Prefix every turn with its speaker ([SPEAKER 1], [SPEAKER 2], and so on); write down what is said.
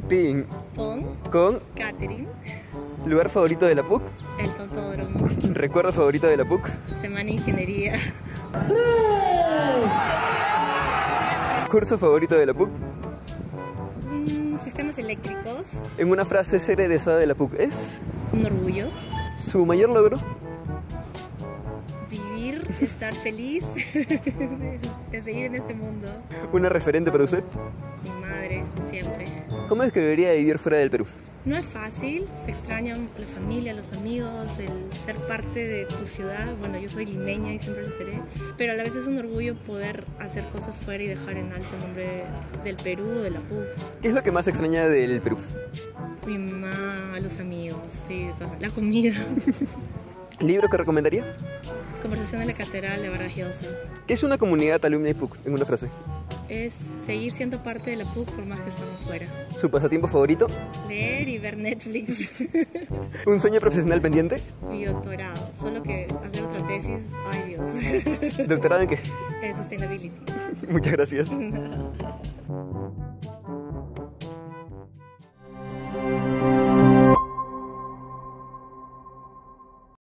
[SPEAKER 1] Ping.
[SPEAKER 2] Pong.
[SPEAKER 1] Con.
[SPEAKER 2] Catherine.
[SPEAKER 1] Lugar favorito de la PUC.
[SPEAKER 2] El Totódromo.
[SPEAKER 1] Recuerdo favorito de la PUC.
[SPEAKER 2] Semana de Ingeniería.
[SPEAKER 1] Curso favorito de la PUC.
[SPEAKER 2] Sistemas eléctricos.
[SPEAKER 1] En una frase, ser egresado de la PUC es.
[SPEAKER 2] Un orgullo.
[SPEAKER 1] Su mayor logro.
[SPEAKER 2] Vivir, estar feliz de seguir en este mundo.
[SPEAKER 1] Una referente para usted.
[SPEAKER 2] Mi madre, siempre.
[SPEAKER 1] ¿Cómo describiría vivir fuera del Perú?
[SPEAKER 2] No es fácil, se extrañan la familia, los amigos, el ser parte de tu ciudad. Bueno, yo soy limeña y siempre lo seré, pero a la vez es un orgullo poder hacer cosas fuera y dejar en alto el nombre del Perú, de la PUC.
[SPEAKER 1] ¿Qué es lo que más extraña del Perú?
[SPEAKER 2] Mi mamá, los amigos, sí, la comida.
[SPEAKER 1] ¿Libro que recomendaría?
[SPEAKER 2] Conversación de la Catedral de Vargas Llosa.
[SPEAKER 1] ¿Qué es una comunidad alumni PUC? En una frase.
[SPEAKER 2] Es seguir siendo parte de la PUC por más que estamos fuera.
[SPEAKER 1] ¿Su pasatiempo favorito?
[SPEAKER 2] Leer y ver Netflix.
[SPEAKER 1] ¿Un sueño profesional pendiente?
[SPEAKER 2] Mi doctorado, solo que hacer otra tesis, ay Dios.
[SPEAKER 1] ¿Doctorado en qué?
[SPEAKER 2] En Sustainability.
[SPEAKER 1] Muchas gracias.